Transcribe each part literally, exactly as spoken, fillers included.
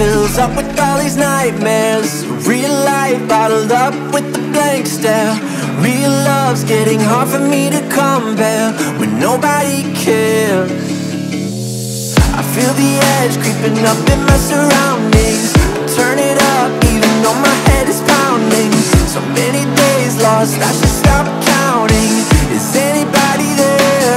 fills up with all these nightmares. Real life bottled up with the blank stare. Real love's getting hard for me to compare when nobody cares. I feel the edge creeping up in my surroundings. Turn it up even though my head is pounding. So many days lost, I should stop counting. Is anybody there?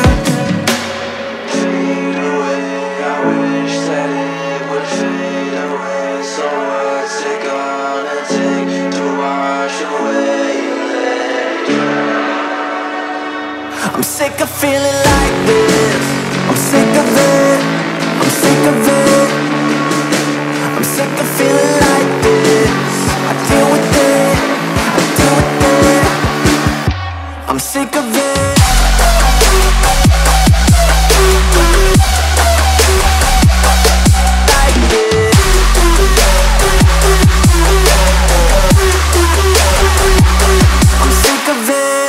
Fade away, I wish that it would fade away. So what's it gonna take to wash away your legs? I'm sick of feeling like this. I'm sick of it. I'm sick of it. I'm sick of feeling like this. I deal with it. I deal with it. I'm sick of it. Like this. I'm sick of it.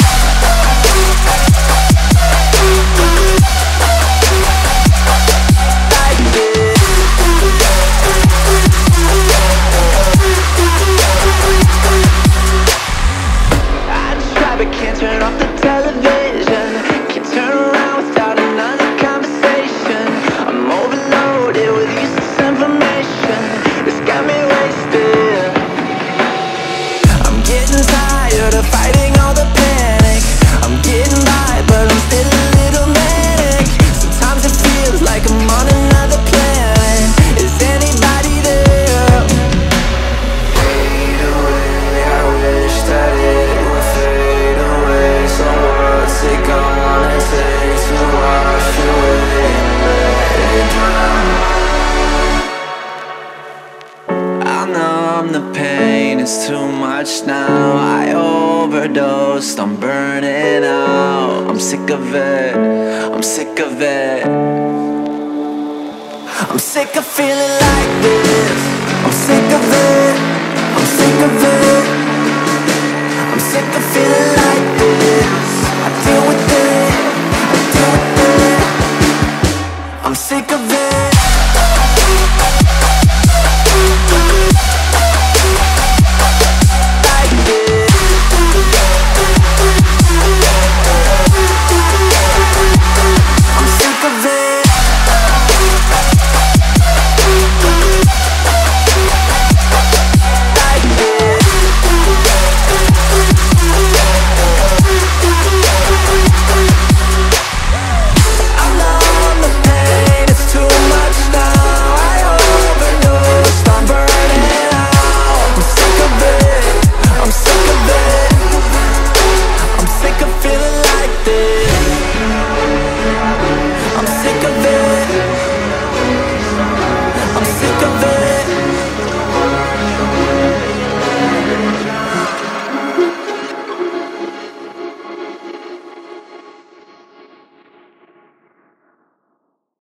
Can't turn off the television. Can't turn around without another conversation. I'm overloaded with useless information. It's got me wasted. I'm getting tired of fighting all the panic. I'm getting by, but I'm still a little manic. Sometimes it feels like I'm on another planet. Is anybody there? Fade away, I wish that it would fade away. So what's it gonna take to wash away and let it drown? I numb the pain, it's too much now. I overdosed, I'm burning out. I'm sick of it, I'm sick of it. I'm sick of feeling like this.